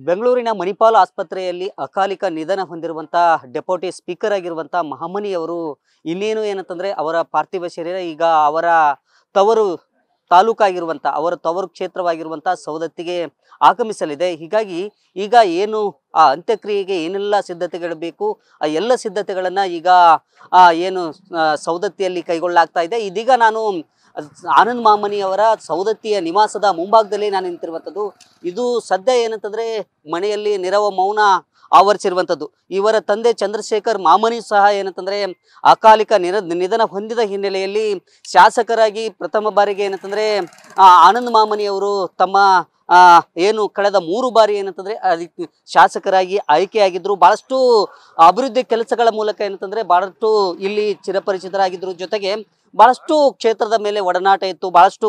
ಬೆಂಗಳೂರಿನ ಮಣಿಪಾಲ್ ಆಸ್ಪತ್ರೆಯಲ್ಲಿ ಅಕಾಲಿಕ ನಿಧನ ಹೊಂದಿರುವಂತಹ ಡೆಪ್ಯೂಟಿ ಸ್ಪೀಕರ್ ಆಗಿರುವಂತಹ ಮಹಮನಿ ಅವರು ಇನ್ನೇನು ಏನಂತಂದ್ರೆ ಅವರ ಪಾರ್ಥಿವ ಶರೀರ ಈಗ ಅವರ ತವರು ತಾಲೂಕಾಗಿರುವಂಥ ಅವರ ತವರು ಕ್ಷೇತ್ರವಾಗಿರುವಂಥ ಸವದತ್ತಿಗೆ ಆಗಮಿಸಲಿದೆ. ಹೀಗಾಗಿ ಈಗ ಏನು ಆ ಅಂತ್ಯಕ್ರಿಯೆಗೆ ಏನೆಲ್ಲ ಸಿದ್ಧತೆಗಳು ಬೇಕು ಆ ಎಲ್ಲ ಸಿದ್ಧತೆಗಳನ್ನು ಈಗ ಏನು ಸವದತ್ತಿಯಲ್ಲಿ ಕೈಗೊಳ್ಳಲಾಗ್ತಾ ಇದೆ. ಇದೀಗ ನಾನು ಆನಂದ್ ಮಹಮನಿ ಅವರ ಸವದತ್ತಿಯ ನಿವಾಸದ ಮುಂಭಾಗದಲ್ಲಿ ನಾನು ನಿಂತಿರುವಂಥದ್ದು. ಇದು ಸದ್ಯ ಏನಂತಂದ್ರೆ ಮನೆಯಲ್ಲಿ ನಿರವ ಮೌನ ಆವರಿಸಿರುವಂಥದ್ದು. ಇವರ ತಂದೆ ಚಂದ್ರಶೇಖರ್ ಮಹಮನಿ ಸಹ ಏನಂತಂದ್ರೆ ಅಕಾಲಿಕ ನಿಧನ ಹೊಂದಿದ ಹಿನ್ನೆಲೆಯಲ್ಲಿ ಶಾಸಕರಾಗಿ ಪ್ರಥಮ ಬಾರಿಗೆ ಏನಂತಂದ್ರೆ ಆನಂದ್ ಮಹಮನಿ ಅವರು ತಮ್ಮ ಏನು ಕಳೆದ 3 ಬಾರಿ ಏನಂತಂದ್ರೆ ಅದಕ್ಕೆ ಶಾಸಕರಾಗಿ ಆಯ್ಕೆಯಾಗಿದ್ರು. ಬಹಳಷ್ಟು ಅಭಿವೃದ್ಧಿ ಕೆಲಸಗಳ ಮೂಲಕ ಏನಂತಂದ್ರೆ ಬಹಳಷ್ಟು ಇಲ್ಲಿ ಚಿರಪರಿಚಿತರಾಗಿದ್ರು. ಜೊತೆಗೆ ಬಹಳಷ್ಟು ಕ್ಷೇತ್ರದ ಮೇಲೆ ಒಡನಾಟ ಇತ್ತು. ಬಹಳಷ್ಟು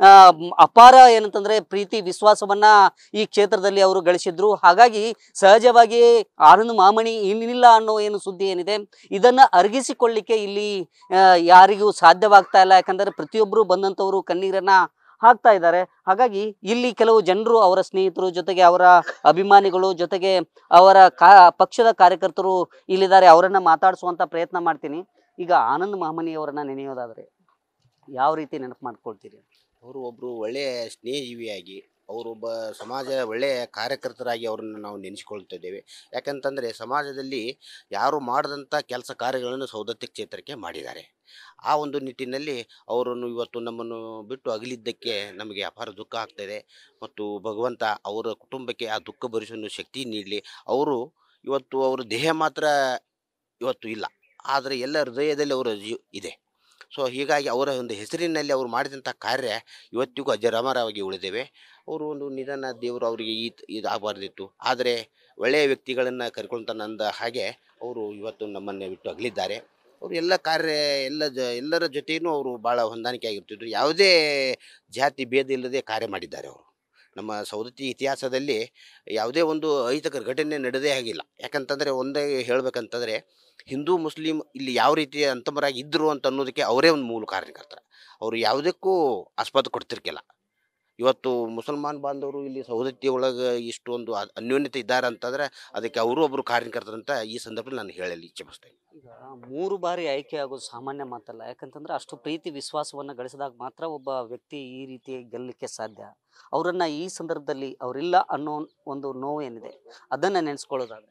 ಅಪಾರ ಏನಂತಂದ್ರೆ ಪ್ರೀತಿ ವಿಶ್ವಾಸವನ್ನ ಈ ಕ್ಷೇತ್ರದಲ್ಲಿ ಅವರು ಗಳಿಸಿದ್ರು. ಹಾಗಾಗಿ ಸಹಜವಾಗಿ ಆನಂದ್ ಮಹಮನಿ ಇನ್ನಿಲ್ಲ ಅನ್ನೋ ಏನು ಸುದ್ದಿ ಏನಿದೆ ಇದನ್ನ ಅರಗಿಸಿಕೊಳ್ಳಿಕ್ಕೆ ಇಲ್ಲಿ ಯಾರಿಗೂ ಸಾಧ್ಯವಾಗ್ತಾ ಇಲ್ಲ. ಯಾಕಂದ್ರೆ ಪ್ರತಿಯೊಬ್ಬರು ಬಂದಂಥವರು ಕಣ್ಣೀರನ್ನ ಹಾಕ್ತಾ ಇದ್ದಾರೆ. ಹಾಗಾಗಿ ಇಲ್ಲಿ ಕೆಲವು ಜನರು ಅವರ ಸ್ನೇಹಿತರು ಜೊತೆಗೆ ಅವರ ಅಭಿಮಾನಿಗಳು ಜೊತೆಗೆ ಅವರ ಪಕ್ಷದ ಕಾರ್ಯಕರ್ತರು ಇಲ್ಲಿದ್ದಾರೆ. ಅವರನ್ನ ಮಾತಾಡಿಸುವಂತ ಪ್ರಯತ್ನ ಮಾಡ್ತೀನಿ. ಈಗ ಆನಂದ್ ಮಹಮನಿ ಅವರನ್ನ ನೆನೆಯೋದಾದ್ರೆ ಯಾವ ರೀತಿ ನೆನಪು ಮಾಡ್ಕೊಳ್ತೀರಿ? ಅವರು ಒಬ್ಬರು ಒಳ್ಳೆಯ ಸ್ನೇಹಜೀವಿಯಾಗಿ ಅವರೊಬ್ಬ ಸಮಾಜ ಒಳ್ಳೆಯ ಕಾರ್ಯಕರ್ತರಾಗಿ ಅವರನ್ನು ನಾವು ನೆನೆಸಿಕೊಳ್ತಾ ಇದ್ದೇವೆ. ಯಾಕಂತಂದರೆ ಸಮಾಜದಲ್ಲಿ ಯಾರು ಮಾಡದಂಥ ಕೆಲಸ ಕಾರ್ಯಗಳನ್ನು ಸವದತ್ತಿ ಕ್ಷೇತ್ರಕ್ಕೆ ಮಾಡಿದ್ದಾರೆ. ಆ ಒಂದು ನಿಟ್ಟಿನಲ್ಲಿ ಅವರನ್ನು ಇವತ್ತು ನಮ್ಮನ್ನು ಬಿಟ್ಟು ಅಗಲಿದ್ದಕ್ಕೆ ನಮಗೆ ಅಪಾರ ದುಃಖ ಆಗ್ತಾಯಿದೆ. ಮತ್ತು ಭಗವಂತ ಅವರ ಕುಟುಂಬಕ್ಕೆ ಆ ದುಃಖ ಭರಿಸುವ ಶಕ್ತಿ ನೀಡಲಿ. ಅವರು ಇವತ್ತು ಅವರ ದೇಹ ಮಾತ್ರ ಇವತ್ತು ಇಲ್ಲ, ಆದರೆ ಎಲ್ಲ ಹೃದಯದಲ್ಲಿ ಅವರ ಇದೆ. ಸೊ ಹೀಗಾಗಿ ಅವರ ಒಂದು ಹೆಸರಿನಲ್ಲಿ ಅವರು ಮಾಡಿದಂಥ ಕಾರ್ಯ ಇವತ್ತಿಗೂ ಅಜರಾಮರವಾಗಿ ಉಳಿದೇವೆ. ಅವರು ಒಂದು ನಿಧನ ದೇವರು ಅವರಿಗೆ ಇದಾಗಬಾರ್ದಿತ್ತು, ಆದರೆ ಒಳ್ಳೆಯ ವ್ಯಕ್ತಿಗಳನ್ನು ಕರ್ಕೊಳ್ತಾನಂದ ಹಾಗೆ ಅವರು ಇವತ್ತು ನಮ್ಮನ್ನು ಬಿಟ್ಟು ಅಗಲಿದ್ದಾರೆ. ಅವರು ಎಲ್ಲ ಕಾರ್ಯ ಎಲ್ಲರ ಜೊತೆಯೂ ಅವರು ಭಾಳ ಹೊಂದಾಣಿಕೆ ಆಗಿರ್ತಿದ್ರು. ಯಾವುದೇ ಜಾತಿ ಭೇದ ಇಲ್ಲದೆ ಕಾರ್ಯ ಮಾಡಿದ್ದಾರೆ ಅವರು. ನಮ್ಮ ಸವದತ್ತಿ ಇತಿಹಾಸದಲ್ಲಿ ಯಾವುದೇ ಒಂದು ಅಹಿತಕರ ಘಟನೆ ನಡೆದೇ ಆಗಿಲ್ಲ. ಯಾಕಂತಂದರೆ ಒಂದೇ ಹೇಳಬೇಕಂತಂದರೆ ಹಿಂದೂ ಮುಸ್ಲಿಂ ಇಲ್ಲಿ ಯಾವ ರೀತಿಯ ಅಂತಮರಾಗಿ ಇದ್ದರು ಅಂತ ಅನ್ನೋದಕ್ಕೆ ಅವರೇ ಒಂದು ಮೂಲ ಕಾರಣಕರ್ತರ. ಅವರು ಯಾವುದಕ್ಕೂ ಆಸ್ಪದ ಕೊಡ್ತಿರ್ಕಿಲ್ಲ. ಇವತ್ತು ಮುಸಲ್ಮಾನ್ ಬಾಂಧವರು ಇಲ್ಲಿ ಸವದತ್ತಿ ಒಳಗೆ ಇಷ್ಟೊಂದು ಅನ್ಯೋನ್ಯತೆ ಇದ್ದಾರೆ ಅಂತಂದರೆ ಅದಕ್ಕೆ ಅವರು ಒಬ್ಬರು ಕಾರಣಕರ್ತರಂತ ಈ ಸಂದರ್ಭದಲ್ಲಿ ನಾನು ಹೇಳಲಿ ಇಚ್ಛೆ ಪಡ್ತೇನೆ. ಈಗ 3 ಬಾರಿ ಆಯ್ಕೆ ಆಗೋದು ಸಾಮಾನ್ಯ ಮಾತಲ್ಲ. ಯಾಕಂತಂದ್ರೆ ಅಷ್ಟು ಪ್ರೀತಿ ವಿಶ್ವಾಸವನ್ನ ಗಳಿಸಿದಾಗ ಮಾತ್ರ ಒಬ್ಬ ವ್ಯಕ್ತಿ ಈ ರೀತಿ ಗೆಲ್ಲಲಿಕ್ಕೆ ಸಾಧ್ಯ. ಅವರನ್ನ ಈ ಸಂದರ್ಭದಲ್ಲಿ ಅವರಿಲ್ಲ ಅನ್ನೋ ಒಂದು ನೋವು ಏನಿದೆ ಅದನ್ನ ನೆನೆಸ್ಕೊಳ್ಳೋದಾದ್ರೆ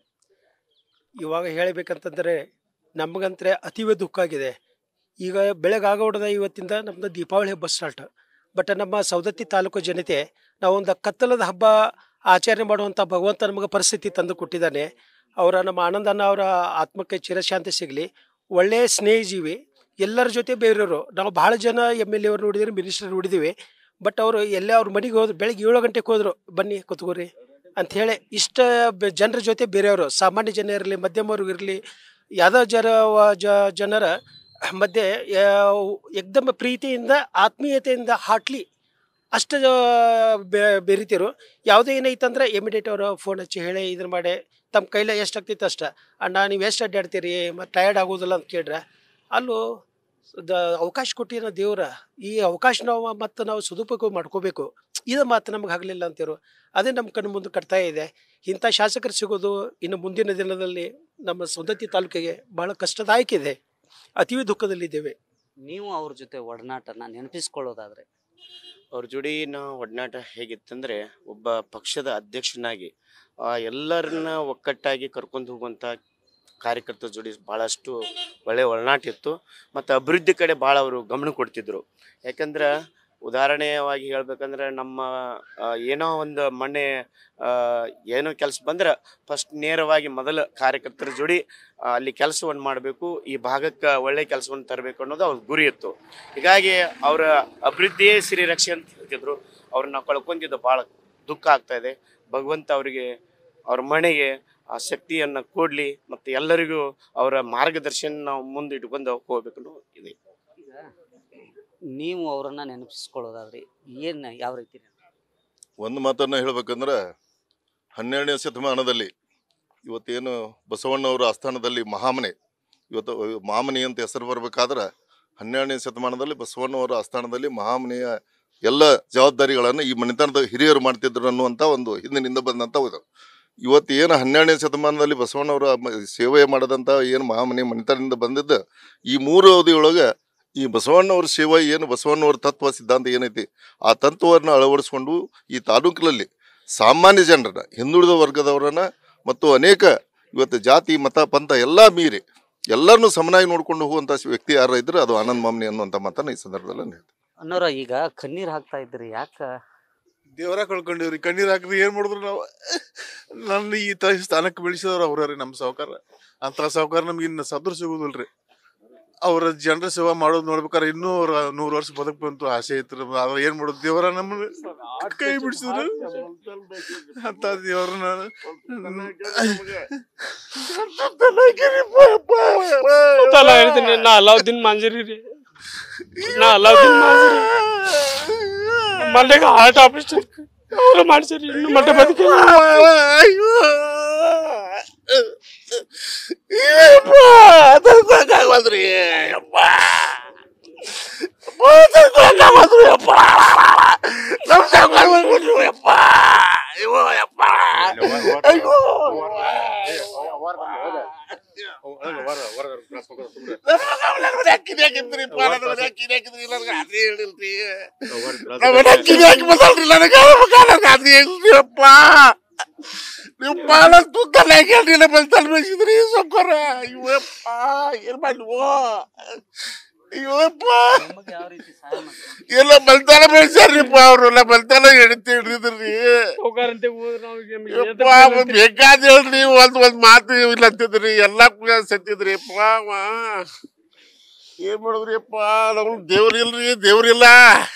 ಇವಾಗ ಹೇಳಬೇಕಂತಂದರೆ ನಮಗಂತರೆ ಅತೀವ ದುಃಖ ಆಗಿದೆ. ಈಗ ಬೆಳಗಾಗೋಡದ ಇವತ್ತಿಂದ ನಮ್ಮದು ದೀಪಾವಳಿ ಹಬ್ಬ ಸ್ಟಾರ್ಟ್. ಬಟ್ ನಮ್ಮ ಸವದತ್ತಿ ತಾಲೂಕು ಜನತೆ ನಾವೊಂದು ಕತ್ತಲದ ಹಬ್ಬ ಆಚರಣೆ ಮಾಡುವಂಥ ಭಗವಂತ ನಮಗೆ ಪರಿಸ್ಥಿತಿ ತಂದು ಕೊಟ್ಟಿದ್ದಾನೆ. ಅವರ ನಮ್ಮ ಆನಂದನ ಅವರ ಆತ್ಮಕ್ಕೆ ಚಿರಶಾಂತಿ ಸಿಗಲಿ. ಒಳ್ಳೆಯ ಸ್ನೇಹಜೀವಿ, ಎಲ್ಲರ ಜೊತೆ ಬೇರೆಯವರು. ನಾವು ಭಾಳ ಜನ MLA ಅವ್ರು ನೋಡಿದ್ದೀವಿ, ಮಿನಿಸ್ಟರ್ ನೋಡಿದ್ದೀವಿ. ಬಟ್ ಅವರು ಎಲ್ಲೇ ಅವ್ರ ಮನೆಗೆ ಹೋದ್ರು ಬೆಳಗ್ಗೆ 7 ಗಂಟೆಗೆ ಹೋದರು, ಬನ್ನಿ ಕೂತ್ಕೋರಿ ಅಂಥೇಳಿ ಇಷ್ಟ ಜನರ ಜೊತೆ ಬೇರೆಯವರು, ಸಾಮಾನ್ಯ ಜನ ಇರಲಿ ಮಧ್ಯಮವ್ರಿಗೆ ಇರಲಿ ಯಾವುದೋ ಜನರ ಮಧ್ಯೆ ಏಕ್ದಮ್ ಪ್ರೀತಿಯಿಂದ ಆತ್ಮೀಯತೆಯಿಂದ ಹಾಟ್ಲಿ ಅಷ್ಟು ಬೆರಿತಿರು. ಯಾವುದೇ ಏನೈತಂದ್ರೆ ಇಮಿಡಿಯೇಟ್ ಅವರು ಫೋನ್ ಹಚ್ಚಿ ಹೇಳಿ ಇದನ್ನು ಮಾಡಿ ತಮ್ಮ ಕೈಲೇ ಎಷ್ಟು ಆಗ್ತೈತೆ ಅಷ್ಟು, ಅಣ್ಣ ನೀವು ಎಷ್ಟು ಅಡ್ಡಾಡ್ತೀರಿ ಮತ್ತು ಟಯರ್ಡ್ ಆಗೋದಿಲ್ಲ ಅಂತ ಕೇಳ್ರೆ ಅಲ್ಲೂ ಅವಕಾಶ ಕೊಟ್ಟಿರೋ ದೇವ್ರ ಈ ಅವಕಾಶ ನಾವು ಸದುಪಯೋಗ ಮಾಡ್ಕೋಬೇಕು. ಇದು ಮಾತು ನಮ್ಗೆ ಆಗಲಿಲ್ಲ ಅಂತಿರು. ಅದೇ ನಮ್ಮ ಕಣ್ಣು ಮುಂದೆ ಕಟ್ತಾ ಇದೆ. ಇಂಥ ಶಾಸಕರು ಸಿಗೋದು ಇನ್ನು ಮುಂದಿನ ದಿನದಲ್ಲಿ ನಮ್ಮ ಸವದತ್ತಿ ತಾಲೂಕಿಗೆ ಭಾಳ ಕಷ್ಟದಾಯಕ ಇದೆ. ಅತೀವ ದುಃಖದಲ್ಲಿದ್ದೇವೆ. ನೀವು ಅವ್ರ ಜೊತೆ ಒಡನಾಟನ ನೆನಪಿಸ್ಕೊಳ್ಳೋದಾದ್ರೆ ಅವ್ರ ಜೋಡಿನ ಒಡನಾಟ ಹೇಗಿತ್ತಂದರೆ ಒಬ್ಬ ಪಕ್ಷದ ಅಧ್ಯಕ್ಷನಾಗಿ ಎಲ್ಲರನ್ನ ಒಕ್ಕಟ್ಟಾಗಿ ಕರ್ಕೊಂಡು ಹೋಗುವಂಥ ಕಾರ್ಯಕರ್ತರ ಜೋಡಿ ಭಾಳಷ್ಟು ಒಳ್ಳೆಯ ಒಡನಾಟ ಇತ್ತು. ಮತ್ತು ಅಭಿವೃದ್ಧಿ ಕಡೆ ಭಾಳ ಅವರು ಗಮನ ಕೊಡ್ತಿದ್ರು. ಯಾಕಂದ್ರೆ ಉದಾಹರಣೆಯಾಗಿ ಹೇಳ್ಬೇಕಂದ್ರೆ ನಮ್ಮ ಏನೋ ಒಂದು ಮೊನ್ನೆ ಏನೋ ಕೆಲಸ ಬಂದ್ರೆ ಫಸ್ಟ್ ನೇರವಾಗಿ ಮೊದಲ ಕಾರ್ಯಕರ್ತರ ಜೋಡಿ ಅಲ್ಲಿ ಕೆಲಸವನ್ನು ಮಾಡಬೇಕು, ಈ ಭಾಗಕ್ಕೆ ಒಳ್ಳೆಯ ಕೆಲಸವನ್ನು ತರಬೇಕು ಅನ್ನೋದು ಅವ್ರ ಗುರಿ ಇತ್ತು. ಹೀಗಾಗಿ ಅವರ ಅಭಿವೃದ್ಧಿಯೇ ಶ್ರೀರಕ್ಷೆ ಅಂತ ಹೇಳ್ತಿದ್ರು. ಅವ್ರನ್ನ ಕಳ್ಕೊಂಡಿದ್ದು ಭಾಳ ದುಃಖ ಆಗ್ತಾಯಿದೆ. ಭಗವಂತ ಅವರಿಗೆ ಅವ್ರ ಮನೆಗೆ ಆ ಶಕ್ತಿಯನ್ನು ಕೊಡಲಿ ಮತ್ತು ಎಲ್ಲರಿಗೂ ಅವರ ಮಾರ್ಗದರ್ಶನ ನಾವು ಮುಂದೆ ಇಟ್ಕೊಂಡು ಹೋಗ್ಬೇಕು ಅನ್ನೋ ಇದೆ. ನೀವು ಅವರನ್ನ ನೆನಪಿಸ್ಕೊಳ್ಳೋದಾದ್ರೆ ಏನು ಯಾವ ರೀತಿ? ಒಂದು ಮಾತನ್ನು ಹೇಳ್ಬೇಕಂದ್ರೆ 12ನೇ ಶತಮಾನದಲ್ಲಿ ಇವತ್ತೇನು ಬಸವಣ್ಣವರ ಆಸ್ಥಾನದಲ್ಲಿ ಮಹಾಮನೆ, ಇವತ್ತು ಮಹಾಮನಿ ಅಂತ ಹೆಸರು ಬರಬೇಕಾದ್ರೆ 12ನೇ ಶತಮಾನದಲ್ಲಿ ಬಸವಣ್ಣವರ ಆಸ್ಥಾನದಲ್ಲಿ ಮಹಾಮನೆಯ ಎಲ್ಲ ಜವಾಬ್ದಾರಿಗಳನ್ನು ಈ ಮನೆತನದ ಹಿರಿಯರು ಮಾಡ್ತಿದ್ರು ಅನ್ನುವಂಥ ಒಂದು ಹಿಂದಿನಿಂದ ಬಂದಂಥ ಇದು. ಇವತ್ತು ಏನು 12ನೇ ಶತಮಾನದಲ್ಲಿ ಬಸವಣ್ಣವರ ಸೇವೆ ಮಾಡದಂಥ ಏನು ಮಹಾಮನೆ ಮನೆತನದಿಂದ ಬಂದಿದ್ದ ಈ 3 ಅವಧಿಯೊಳಗೆ ಈ ಬಸವಣ್ಣವ್ರ ಸೇವೆ ಏನು ಬಸವಣ್ಣವ್ರ ತತ್ವ ಸಿದ್ಧಾಂತ ಏನೈತಿ ಆ ತತ್ವವನ್ನು ಅಳವಡಿಸ್ಕೊಂಡು ಈ ತಾಲೂಕಿನಲ್ಲಿ ಸಾಮಾನ್ಯ ಜನರನ್ನ ಹಿಂದುಳಿದ ವರ್ಗದವರನ್ನ ಮತ್ತು ಅನೇಕ ಇವತ್ತು ಜಾತಿ ಮತ ಪಂಥ ಎಲ್ಲ ಮೀರಿ ಎಲ್ಲರನ್ನೂ ಸಮನಾಗಿ ನೋಡ್ಕೊಂಡು ಹೋಗುವಂಥ ವ್ಯಕ್ತಿ ಯಾರು ಇದ್ರೆ ಅದು ಆನಂದ್ ಮಾಮನಿ ಅನ್ನುವಂಥ ಮಾತನ್ನು ಈ ಸಂದರ್ಭದಲ್ಲಿ ಹೇಳ್ತೀನಿ. ಅನ್ನೋರ ಈಗ ಕಣ್ಣೀರ್ ಹಾಕ್ತಾ ಇದ್ರಿ ಯಾಕ? ದೇವರ ಕಳ್ಕೊಂಡಿವ್ರಿ, ಕಣ್ಣೀರ್ ಹಾಕ್ರಿ ಏನ್ ಮಾಡಿದ್ರು ನಾವು. ನನ್ನ ಈ ಸ್ಥಾನಕ್ಕೆ ಬೆಳೆಸಿದವ್ರು ಅವ್ರಿ ನಮ್ಮ ಸಾವುಕಾರ. ಅಂತ ಸಾವುಕಾರ ನಮ್ಗೆ ಇನ್ನು ಸದ್ರು ಸಿಗುದಿಲ್ರಿ. ಅವ್ರ ಜನರ ಸೇವಾ ಮಾಡೋದು ನೋಡ್ಬೇಕಾದ್ರೆ ಇನ್ನೂ ಅವ್ರ 100 ವರ್ಷ ಬದುಕಂತೂ ಆಸೆ ಐತ್ರಿ. ಅವ್ರ ಏನ್ ಮಾಡೋದು, ದೇವರ ನಮ್ಮನ್ನ ಕೈ ಬಿಡಿಸಿದ್ರು. ಅಂತ ದೇವ್ರನ್ನ ನಾ ಅಲಾವುದ್ದೀನ್ ಮಾಂಜರಿ ರೀ, ನಾ ಅಲಾವುದ್ದೀನ್ ಮಾಂಜರಿ ಮಂಡ್ಯಗ ಹಾರ್ಟ್ ಆಪರೇಷನ್ ಅವ್ರು ಮಾಡ್ಸಿರಿ, ಇನ್ನು ಮಟ್ಟ ಬದುಕಿಲ್ಲ. ನೀವು ಬಾಳ ತೂಕಲ್ಲ ಬಲ್ತಲ್ ಬೆಳೆಸಿದ್ರಿ ಸೊಕ್ಕರ. ಇವಪ್ಪ ಏನ್ ಮಾಡುವ, ಇವಪ್ಪ ಎಲ್ಲ ಬಲ್ತಾನ ಬೆಳೆಸ್ಯಾರ್ರಿಪ್ಪ. ಅವ್ರೆಲ್ಲ ಬಲ್ತಾನ ಎಡಿತಿ ಹಿಡಿದ್ರಿ. ಬೇಕಾದ ಹೇಳ್ರಿ, ಒಂದ್ ಮಾತು ಇಲ್ಲ ಅಂತಿದ್ರಿ, ಎಲ್ಲಾ ಸತ್ತಿದ್ರಿ ಅಪ್ಪ. ಏನ್ ಮಾಡುದ್ರಿ ಅಪ್ಪ, ನಾವು ದೇವ್ರಿಲ್ರಿ, ದೇವ್ರಿಲ್ಲ.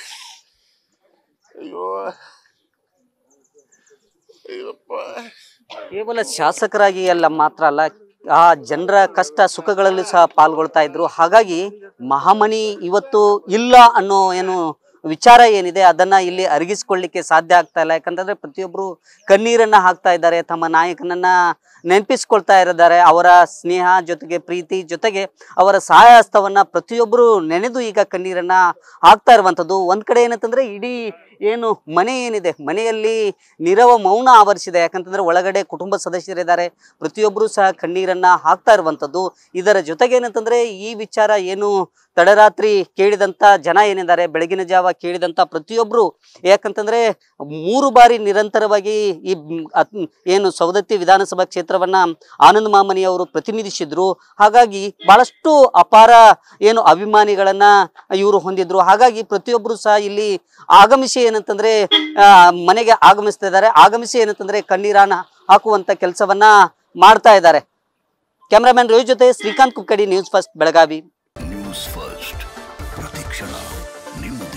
ಅಯ್ಯೋ ಅಯ್ಯಪ್ಪ. ಕೇವಲ ಶಾಸಕರಾಗಿ ಅಲ್ಲ ಮಾತ್ರ ಅಲ್ಲ, ಆ ಜನರ ಕಷ್ಟ ಸುಖಗಳಲ್ಲಿ ಸಹ ಪಾಲ್ಗೊಳ್ತಾ ಇದ್ರು. ಹಾಗಾಗಿ ಮಹಾಮನಿ ಇವತ್ತು ಇಲ್ಲ ಅನ್ನೋ ಏನು ವಿಚಾರ ಏನಿದೆ ಅದನ್ನ ಇಲ್ಲಿ ಅರಗಿಸ್ಕೊಳ್ಳಿಕ್ಕೆ ಸಾಧ್ಯ ಆಗ್ತಾ ಇಲ್ಲ. ಯಾಕಂತಂದ್ರೆ ಪ್ರತಿಯೊಬ್ರು ಕಣ್ಣೀರನ್ನ ಹಾಕ್ತಾ ಇದ್ದಾರೆ, ತಮ್ಮ ನಾಯಕನನ್ನ ನೆನಪಿಸ್ಕೊಳ್ತಾ ಇದ್ದಾರೆ. ಅವರ ಸ್ನೇಹ ಜೊತೆಗೆ ಪ್ರೀತಿ ಜೊತೆಗೆ ಅವರ ಸಹಾಯ ಹಸ್ತವನ್ನ ಪ್ರತಿಯೊಬ್ಬರು ನೆನೆದು ಈಗ ಕಣ್ಣೀರನ್ನ ಹಾಕ್ತಾ ಇರುವಂಥದ್ದು. ಒಂದ್ ಕಡೆ ಏನಂತಂದ್ರೆ ಇಡೀ ಏನು ಮನೆ ಏನಿದೆ, ಮನೆಯಲ್ಲಿ ನಿರವ ಮೌನ ಆವರಿಸಿದೆ. ಯಾಕಂತಂದ್ರೆ ಒಳಗಡೆ ಕುಟುಂಬ ಸದಸ್ಯರಿದ್ದಾರೆ, ಪ್ರತಿಯೊಬ್ಬರು ಸಹ ಕಣ್ಣೀರನ್ನ ಹಾಕ್ತಾ ಇರುವಂಥದ್ದು. ಇದರ ಜೊತೆಗೆ ಏನಂತಂದ್ರೆ ಈ ವಿಚಾರ ಏನು ತಡರಾತ್ರಿ ಕೇಳಿದಂತ ಜನ ಏನಿದ್ದಾರೆ, ಬೆಳಗಿನ ಜಾವ ಕೇಳಿದಂತ ಪ್ರತಿಯೊಬ್ರು, ಯಾಕಂತಂದ್ರೆ 3 ಬಾರಿ ನಿರಂತರವಾಗಿ ಈ ಏನು ಸವದತ್ತಿ ವಿಧಾನಸಭಾ ಕ್ಷೇತ್ರವನ್ನ ಆನಂದ್ ಮಾಮನಿ ಅವರು ಪ್ರತಿನಿಧಿಸಿದ್ರು. ಹಾಗಾಗಿ ಬಹಳಷ್ಟು ಅಪಾರ ಏನು ಅಭಿಮಾನಿಗಳನ್ನ ಇವರು ಹೊಂದಿದ್ರು. ಹಾಗಾಗಿ ಪ್ರತಿಯೊಬ್ರು ಸಹ ಇಲ್ಲಿ ಆಗಮಿಸಿ ಏನಂತಂದ್ರೆ ಮನೆಗೆ ಆಗಮಿಸ್ತಾ ಇದ್ದಾರೆ. ಆಗಮಿಸಿ ಏನಂತಂದ್ರೆ ಕಣ್ಣೀರನ್ನ ಹಾಕುವಂತ ಕೆಲಸವನ್ನ ಮಾಡ್ತಾ ಇದ್ದಾರೆ. ಕ್ಯಾಮರಾಮನ್ ರೋಹಿತ್ ಜೊತೆ Srikanth Kukkadi, news first Belagavi. News first ಪ್ರತಿಕ್ಷಣ ನಿಮ್ಮದೇ.